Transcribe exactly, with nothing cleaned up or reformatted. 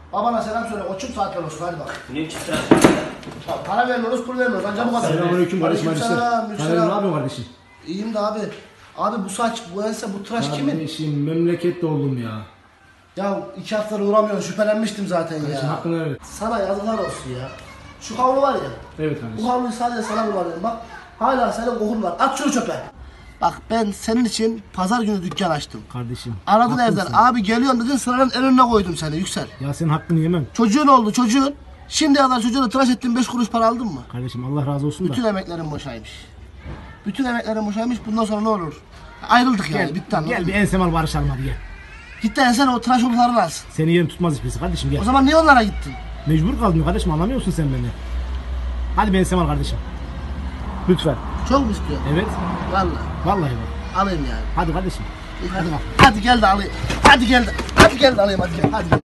Babana selam söyle. Koçum saatler olsun. Hadi bak. Ne biçim tıraş? Para vermiyoruz, pul vermiyoruz. Ancak bu kadar. Selamünaleyküm kardeşim. Aleykümselam, Kardeşim ne yapıyorsun kardeşim? İyiyim de abi. Abi bu saç, bu ense, bu tıraş kimin? Kardeşim memlekette oldum ya. Ya iki haftadır uğramıyorum. Şüphelenmiştim zaten Kardeşim ya. hakkını evet. Sana yazıklar olsun ya. Şu havlu var ya. Evet kardeşim. Bu havluyu sadece sana kullanıyorum. Bak hala senin kokun var. At şunu çöpe. Bak ben senin için pazar günü dükkan açtım. Kardeşim. Aradın haklısın. evden. Abi geliyorum dedin, sıranın en önüne koydum seni. Yüksel. Ya senin hakkını yemem. Çocuğun oldu çocuğun. Şimdiye kadar çocuğunu tıraş ettin, beş kuruş para aldın mı? Kardeşim Allah razı olsun da. Bütün emeklerin boşaymış. Bütün emeklerin boşaymış. Bundan sonra ne olur? Ayrıldık yani. Gel, Bitti anladın gel mı? bir ensemal barışalım hadi gel. Gitti en sen o tıraş oluklarını alsın. Seni yerin tutmaz hiçbirisi kardeşim gel. O zaman niye onlara gittin? Mecbur kaldım kardeşim anlamıyorsun sen beni. Hadi bir ensemal kardeşim. Lütfen. Çok mu istiyorsun? Evet. Vallahi. Vallahi bak. Alayım yani. Hadi kardeşim. Hadi, hadi gel de alayım. Hadi gel de. Hadi gel de alayım hadi gel. Hadi gel.